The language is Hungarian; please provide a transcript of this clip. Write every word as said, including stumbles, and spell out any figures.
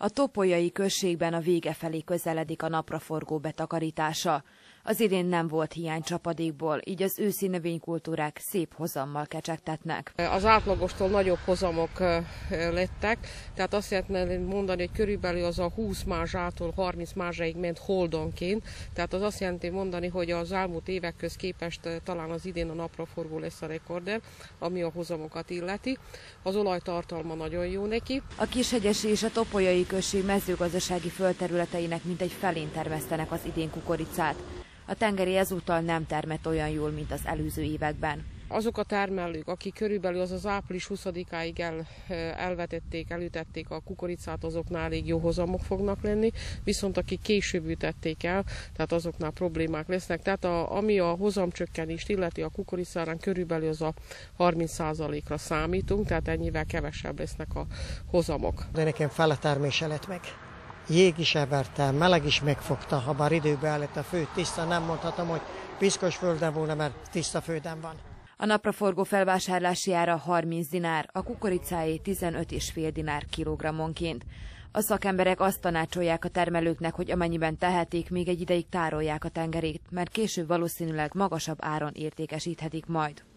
A topolyai községben a vége felé közeledik a napraforgó betakarítása. Az idén nem volt hiány csapadékból, így az őszi növénykultúrák szép hozammal kecsegtetnek. Az átlagostól nagyobb hozamok lettek, tehát azt lehetne mondani, hogy körülbelül az a húsz mázsától harminc mázsáig ment holdonként, tehát az azt jelenti mondani, hogy az elmúlt évekköz képest talán az idén a napraforgó lesz a rekorder, ami a hozamokat illeti. Az olajtartalma nagyon jó neki. A Kishegyesi és a Topolyai község mezőgazdasági földterületeinek mintegy felén termesztenek az idén kukoricát. A tengeri ezúttal nem termett olyan jól, mint az előző években. Azok a termelők, akik körülbelül az az április huszadikáig el, elvetették, elütették a kukoricát, azoknál elég jó hozamok fognak lenni, viszont akik később ütették el, tehát azoknál problémák lesznek. Tehát a, ami a hozamcsökkenést illeti a kukoricárán, körülbelül az a harminc százalékra számítunk, tehát ennyivel kevesebb lesznek a hozamok. De nekem fele termése lett meg. Jég is everte, meleg is megfogta, ha bár időbe állett a fő tiszta, nem mondhatom, hogy piszkos földem volna, mert tiszta földem van. A napraforgó felvásárlási ára harminc dinár, a kukoricáé tizenöt egész öt dinár kilogrammonként. A szakemberek azt tanácsolják a termelőknek, hogy amennyiben tehetik, még egy ideig tárolják a tengerét, mert később valószínűleg magasabb áron értékesíthetik majd.